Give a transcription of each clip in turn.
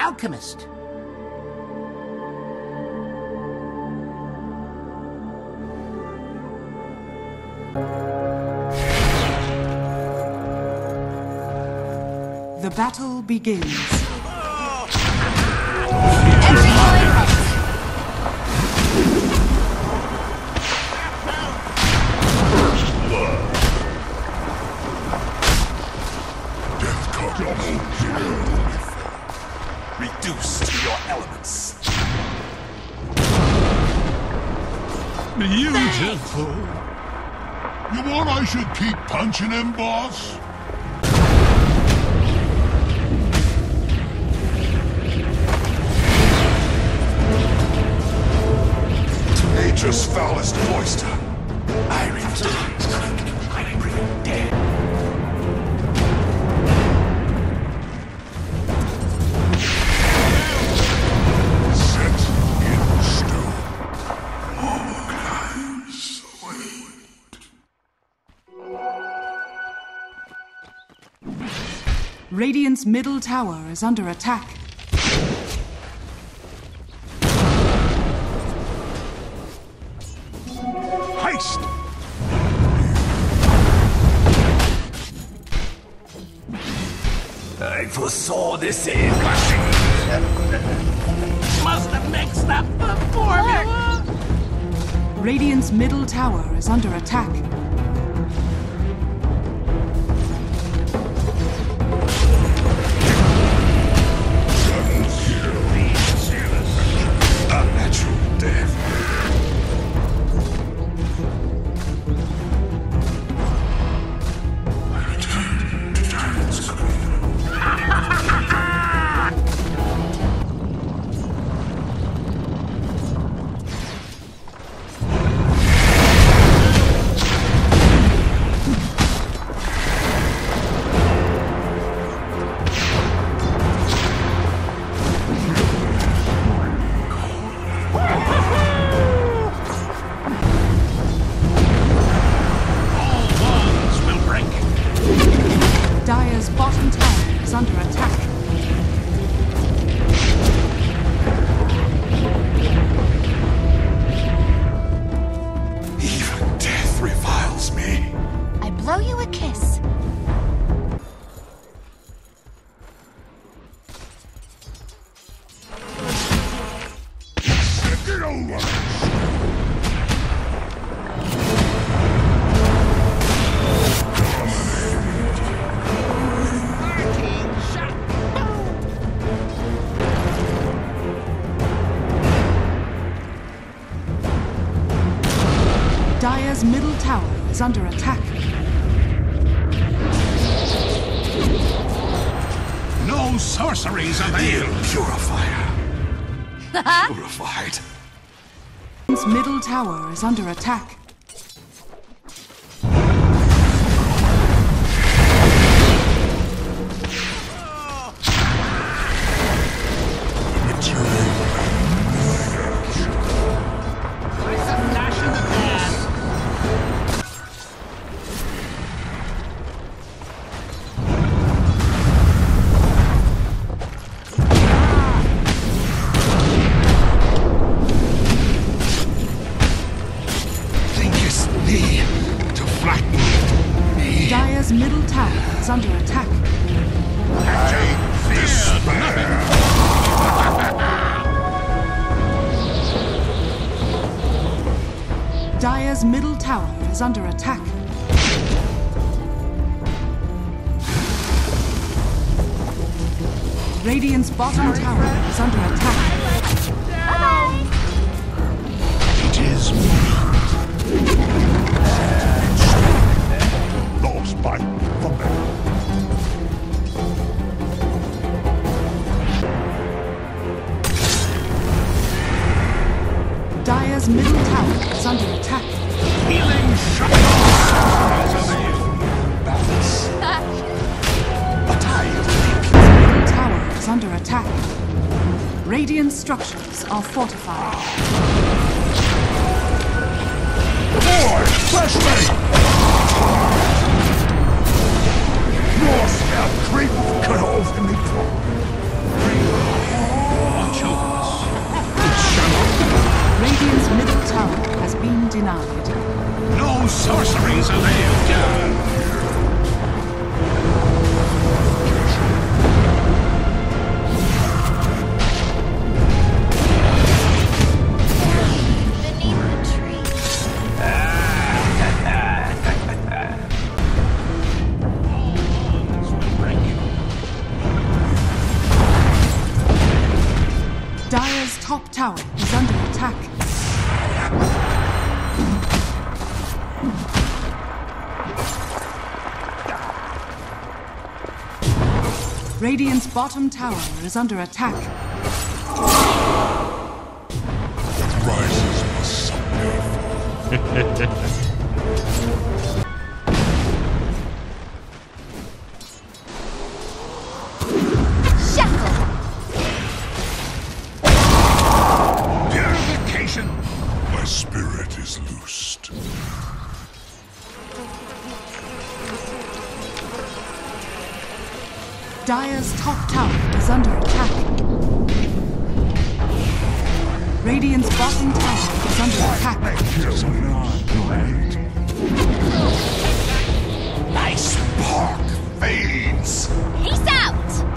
alchemist. The battle begins. Reduce to your elements. Beautiful. You want I should keep punching him, boss? Nature's foulest oyster. I bring dead. Set in stone. All climes wait. Radiant's middle tower is under attack. Haste! I foresaw this in Must have mixed up the formula. Radiant's middle tower is under attack. a natural death. Dire's bottom tower is under attack. Even death reviles me. I blow you a kiss. Get over! Dire's middle tower is under attack. No sorceries avail! Purifier. Purified. Radiant's middle tower is under attack. Thinkest thee to flatten me? Dire's middle tower is under attack. Dire's middle tower is under attack. Radiant's bottom tower is under attack. It is lost by the man. Dire's middle tower is under attack. Healing shot! Balance. A tide. Middle tower is under attack. Radiant structures are fortified. Boy, flash me! Your scout creep cut off in the No sorceries avail, John. Beneath the tree. Dire's top tower is under attack. Radiant's bottom tower is under attack. Rises must someday fall. Shackle. Purification. My spirit is loosed. Dire's top tower is under attack. Radiant's bottom tower is under attack. My spark fades. Peace out.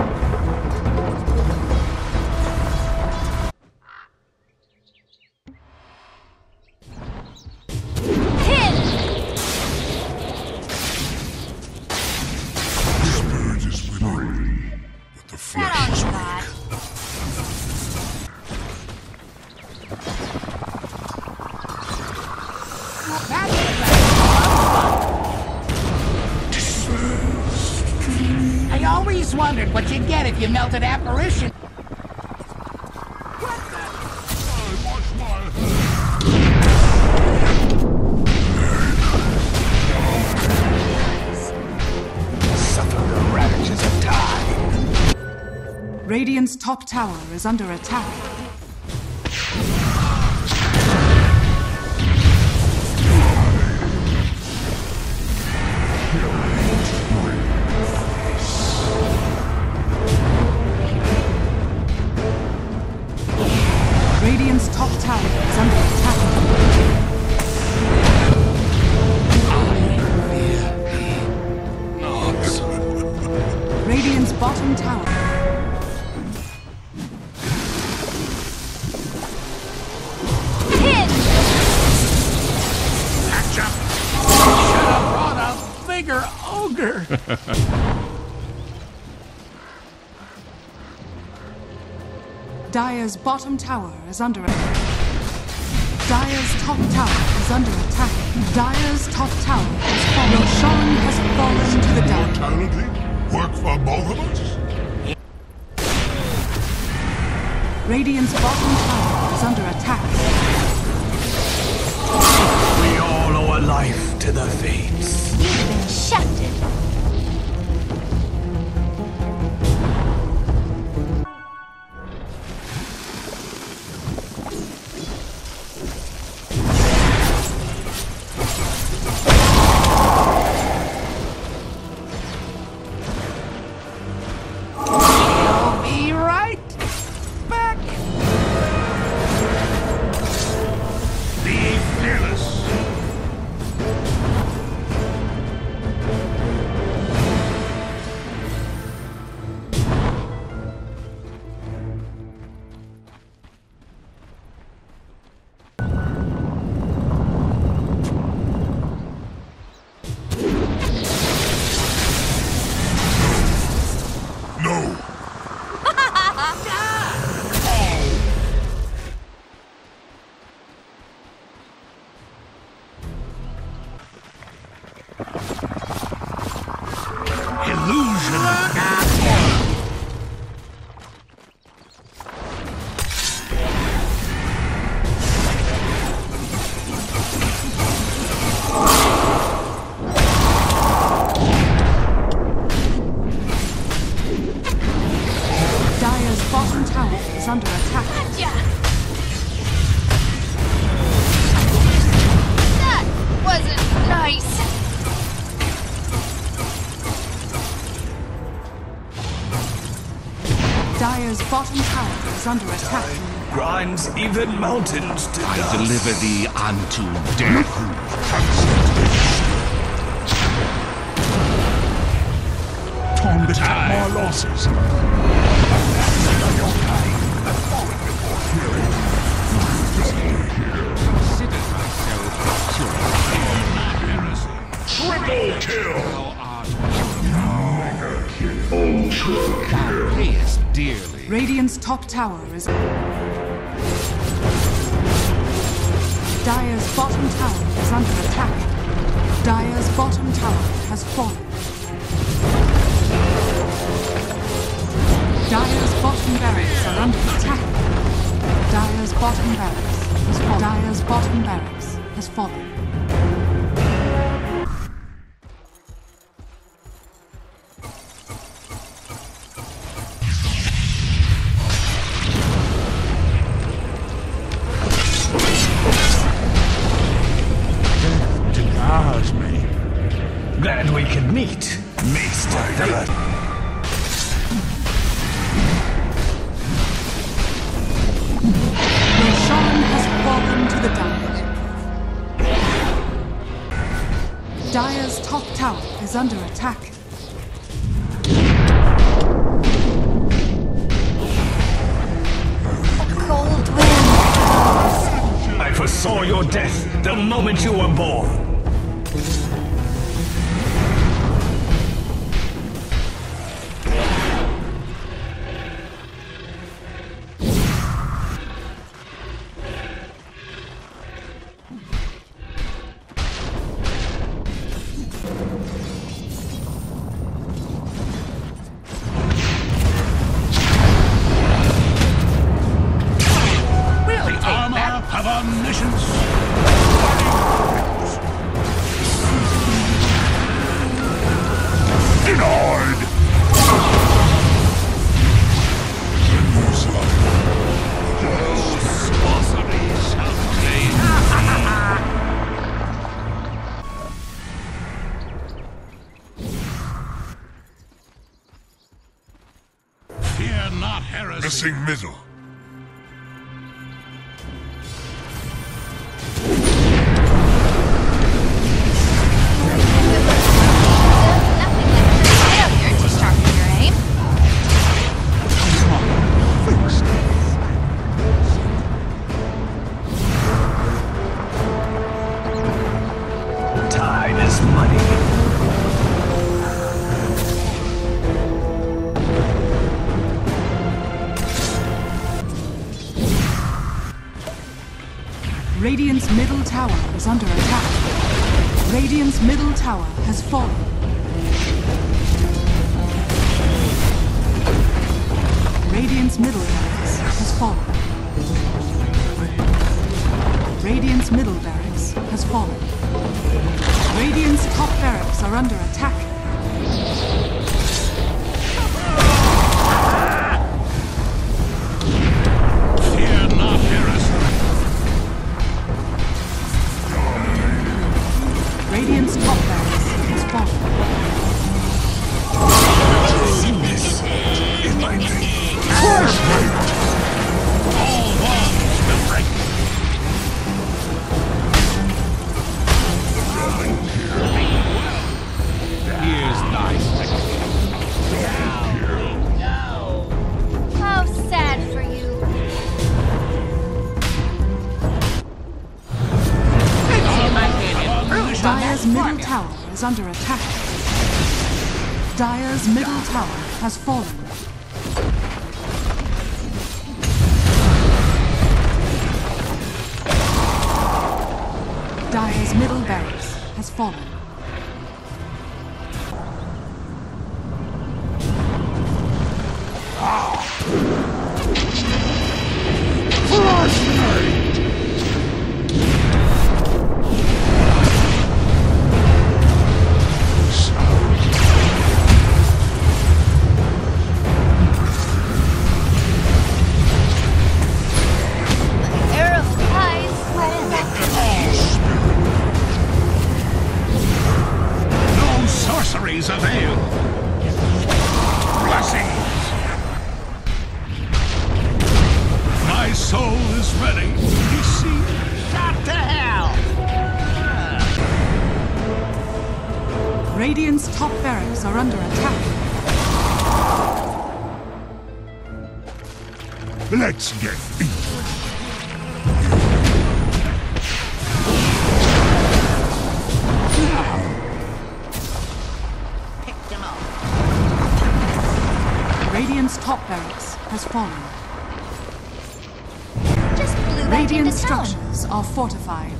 Pin. Spirit is withering, but the That flesh is on weak. God. I always wondered what you'd get if you melted apparition. I wash my hands. Suffer the ravages of time. Radiant's top tower is under attack. Radiant's top tower is under attack. Radiant's bottom tower. Pin. Catch up. Should have brought a bigger ogre. Dire's bottom tower is under attack. Dire's top tower is under attack. Dire's top tower has fallen. Roshan has fallen to the down. Mortality? Work for both of us? Radiant's bottom tower is under attack. We all owe a life to the fates. You've been shafted. You'll be right back. Be fearless. No. Illusion. Dire's bottom tower is under attack. Gotcha. That wasn't nice. Dire's bottom tower is under attack. Grinds even mountains to I dust. deliver thee unto death. losses. Consider myself Triple kill! thou payest dearly. Radiant's top tower is... Dire's bottom tower is under attack. Dire's bottom tower has fallen. Dire's bottom barracks are under attack. Dire's bottom barracks has fallen. Dire's bottom barracks has fallen. Devours me. Glad we can meet, Mr. Fate. Roshan has fallen to the Dire. Dire's top tower is under attack. Cold wind. I foresaw your death the moment you were born. Really take Armor that. have omniscience. Denied! Sorcery shall claim. Fear not heresy. Missing middle. Nothing like failure to sharpen your aim. Time is money. Radiant's middle tower is under attack. Radiant's middle tower has fallen. Radiant's middle barracks has fallen. Radiant's middle barracks has fallen. Radiant's top barracks are under attack. Fear not heresy. Radiant's top barracks has fallen. In my veins. All walls will break. Here's thy How sad for you. Dire's middle tower is under attack. Dire's middle tower has fallen. Dire's middle barracks has fallen. Arrow flies. No sorceries avail. Blessings. My soul is ready. You see? Shot to hell. Radiant's top barracks are under attack. Let's get eaten. Picked him up. Radiant's top barracks has fallen. Just flew back Radiant into town. structures are fortified.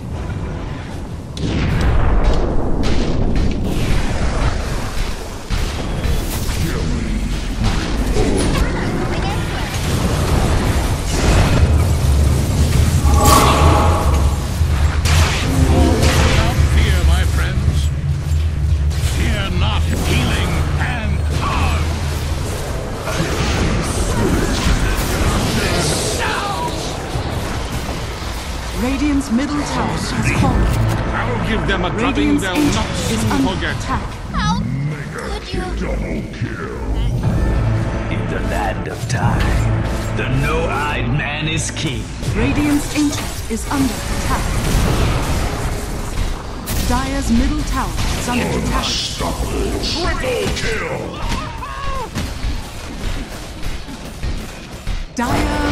Without fear, my friends. Fear not healing and power. Radiant's middle tower has fallen. I will give them a drubbing Radiant's they'll ancient not is soon under forget. attack. How could you? Double kill. In the land of time, the no-eyed man is king. Radiant's ancient is under attack. Dire's middle tower is under attack. Triple kill. Dire